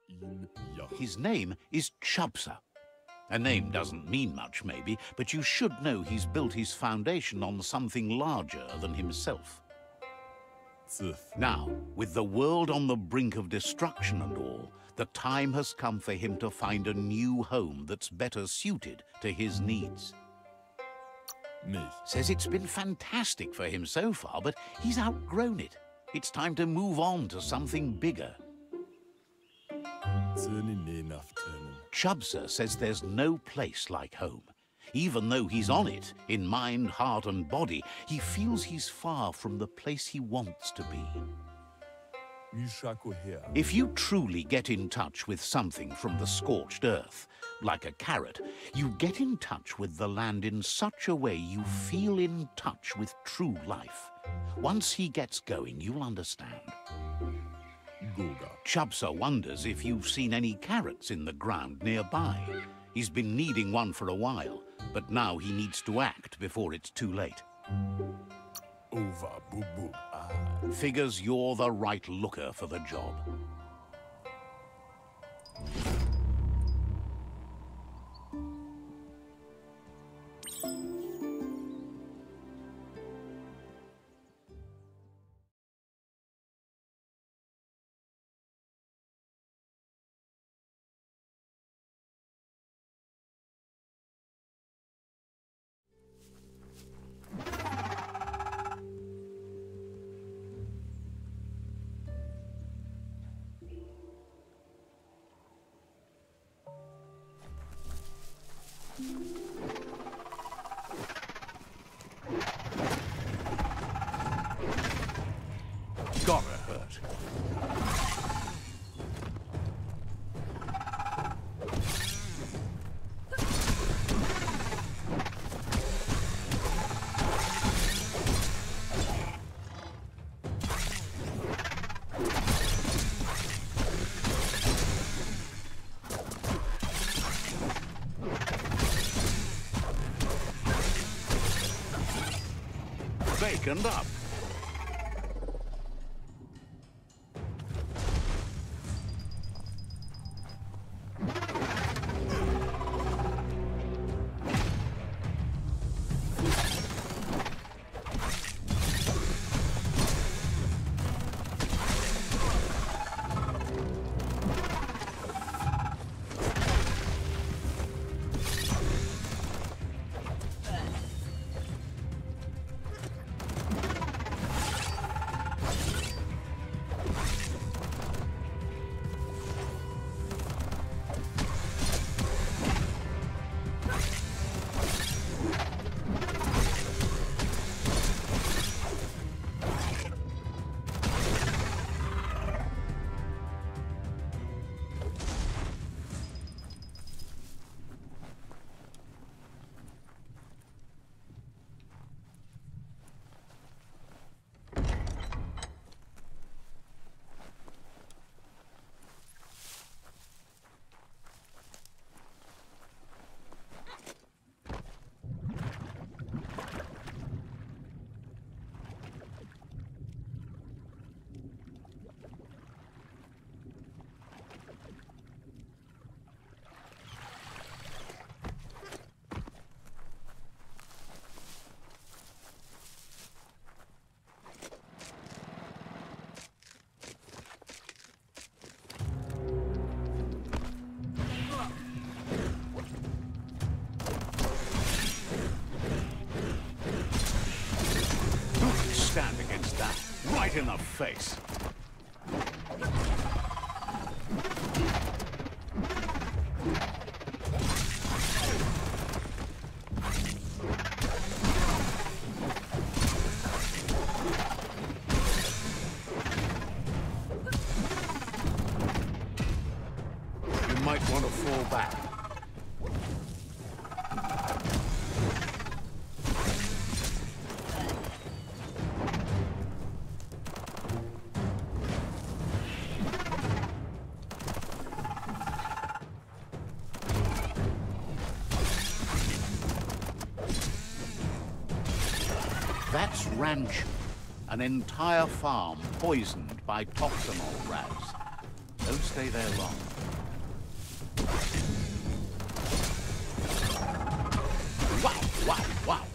His name is Chubser. A name doesn't mean much, maybe, but you should know he's built his foundation on something larger than himself. Now, with the world on the brink of destruction and all, the time has come for him to find a new home that's better suited to his needs. Says it's been fantastic for him so far, but he's outgrown it. It's time to move on to something bigger. Chubser says there's no place like home. Even though he's on it, in mind, heart and body, he feels he's far from the place he wants to be. If you truly get in touch with something from the scorched earth, like a carrot, you get in touch with the land in such a way you feel in touch with true life. Once he gets going, you'll understand. Chubser wonders if you've seen any carrots in the ground nearby. He's been needing one for a while, but now he needs to act before it's too late. Figures you're the right looker for the job. Gotta hurt. Baconed up. Stand against that, right in the face. You might want to fall back. That's ranch, an entire farm poisoned by toxanol rats. Those stay there long. Wow, wow, wow.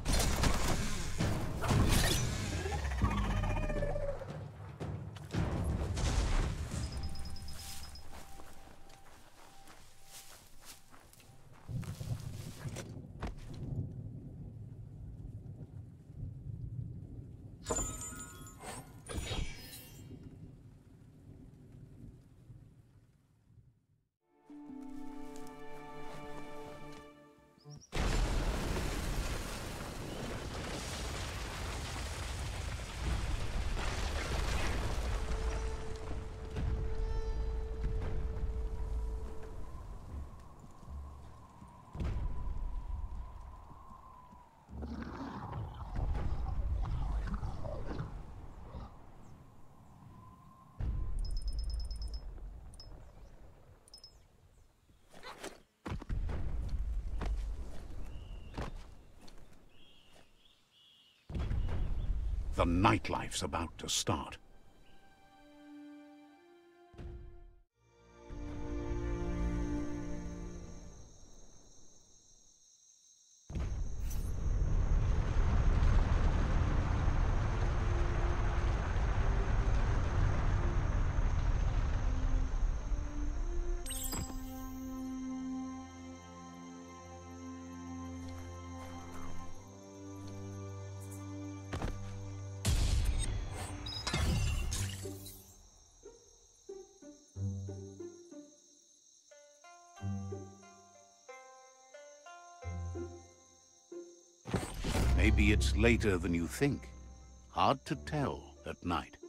The nightlife's about to start. Maybe it's later than you think. Hard to tell at night.